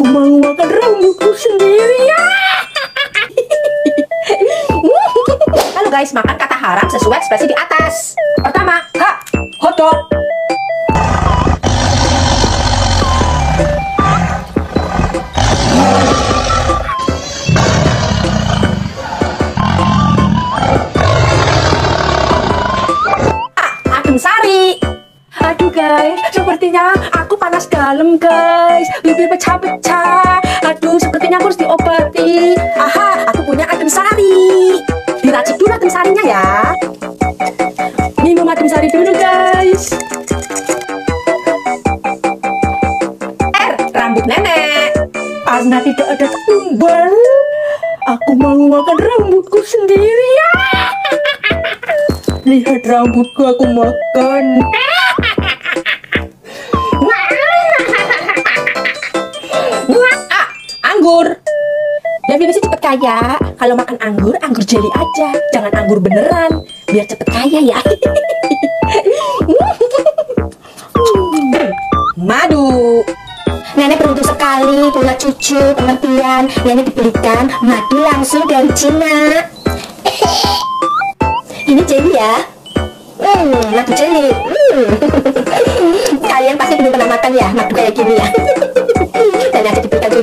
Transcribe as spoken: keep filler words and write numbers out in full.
mau makan rambutku sendiri ya. Halo guys, makan kata haram sesuai ekspresi di atas. Pertama, H, hotdog. A, adem sari. Aduh guys, sepertinya aku panas dalam guys. Bibir pecah-pecah. Aduh, sepertinya aku harus diobati. Aha, aku punya adem sari. Diracik dulu adem sarinya ya. Minum adem sari dulu guys. R, rambut nenek. Karena tidak ada tumbal, aku mau makan rambutku sendiri ya. Lihat rambutku aku makan. A, anggur. Definisi cepet kaya. Kalau makan anggur, anggur jeli aja. Jangan anggur beneran, biar cepet kaya ya. Madu. Nenek beruntung sekali punya cucu pengertian. Nenek diberikan madu langsung dari Cina. Ini jeli ya. Hmm, madu jeli. Hmm. Kalian pasti belum pernah makan ya madu kayak gini ya. Dan ada diberikan